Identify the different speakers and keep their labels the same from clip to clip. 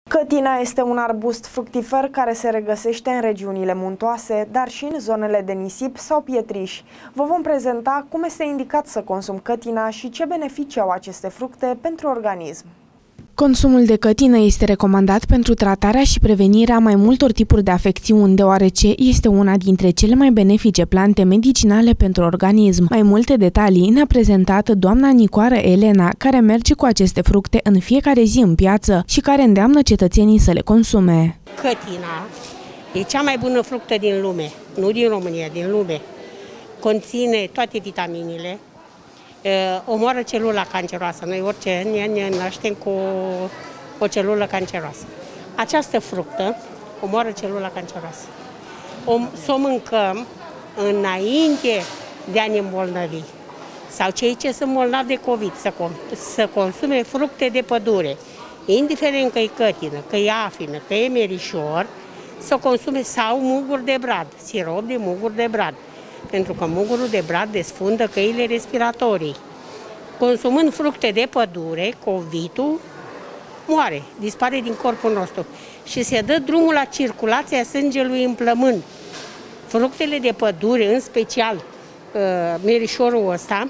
Speaker 1: Cătina este un arbust fructifer care se regăsește în regiunile muntoase, dar și în zonele de nisip sau pietriș. Vă vom prezenta cum este indicat să consum cătina și ce beneficii au aceste fructe pentru organism.
Speaker 2: Consumul de cătină este recomandat pentru tratarea și prevenirea mai multor tipuri de afecțiuni, deoarece este una dintre cele mai benefice plante medicinale pentru organism. Mai multe detalii ne-a prezentat doamna Nicoară Elena, care merge cu aceste fructe în fiecare zi în piață și care îndeamnă cetățenii să le consume.
Speaker 3: Cătina e cea mai bună fructă din lume, nu din România, din lume. Conține toate vitaminele. Omoară celula canceroasă. Noi orice ne naștem cu o celulă canceroasă. Această fructă omoară celula canceroasă. Să o mâncăm înainte de a ne îmbolnăvi. Sau cei ce sunt bolnavi de COVID să consume fructe de pădure, indiferent că e cătină, că e afină, că e merișor, să consume sau muguri de brad, sirop de muguri de brad. Pentru că mugurul de brad desfundă căile respiratorii. Consumând fructe de pădure, COVID-ul moare, dispare din corpul nostru și se dă drumul la circulația sângelui în plămân. Fructele de pădure, în special merișorul ăsta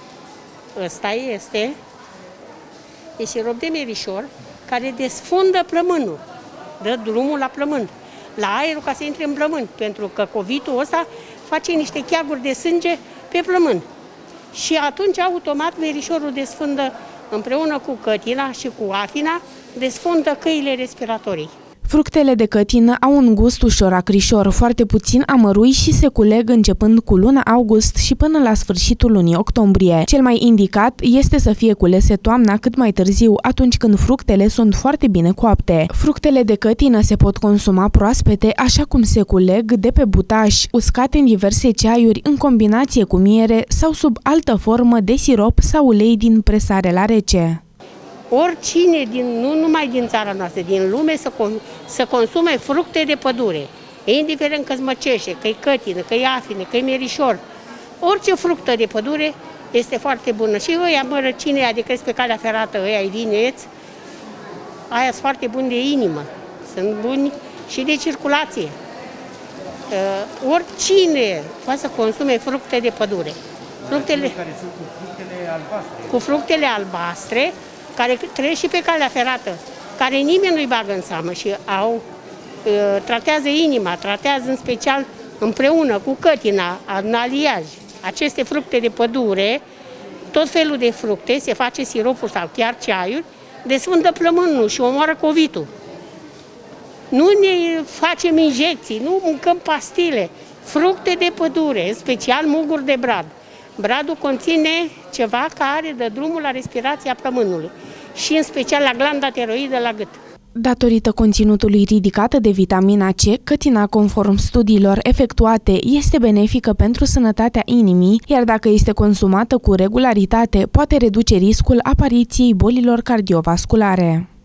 Speaker 3: e sirop de merișor care desfundă plămânul, dă drumul la plămân, la aerul ca să intre în plămân, pentru că COVID-ul ăsta face niște cheaguri de sânge pe plămân. Și atunci, automat, merișorul desfundă, împreună cu cătina și cu afina, desfundă căile respiratorii.
Speaker 2: Fructele de cătină au un gust ușor acrișor, foarte puțin amărui și se culeg începând cu luna august și până la sfârșitul lunii octombrie. Cel mai indicat este să fie culese toamna cât mai târziu, atunci când fructele sunt foarte bine coapte. Fructele de cătină se pot consuma proaspete, așa cum se culeg de pe butaș, uscate în diverse ceaiuri, în combinație cu miere sau sub altă formă de sirop sau ulei din presare la rece.
Speaker 3: Oricine, nu numai din țara noastră, din lume, să consume fructe de pădure, indiferent că-s măceșe, că-i cătină, că-i afine, că-i merișor. Orice fructă de pădure este foarte bună. Și ăia mărăcine, adică crezi pe calea ferată, ăia-i vineți, aia sunt foarte buni de inimă, sunt buni și de circulație. Oricine poate să consume fructe de pădure. Fructele care sunt cu fructele albastre. Cu fructele albastre, care trăiesc și pe calea ferată, care nimeni nu-i bagă în seamă și tratează inima, tratează în special împreună cu cătina, în aliaj. Aceste fructe de pădure, tot felul de fructe, se face siropul sau chiar ceaiuri, desfundă plămânul și omoară COVID-ul. Nu ne facem injecții, nu mâncăm pastile, fructe de pădure, în special muguri de brad. Bradul conține ceva care dă drumul la respirația plămânului și în special la glanda tiroidă la gât.
Speaker 2: Datorită conținutului ridicat de vitamina C, cătina, conform studiilor efectuate, este benefică pentru sănătatea inimii, iar dacă este consumată cu regularitate, poate reduce riscul apariției bolilor cardiovasculare.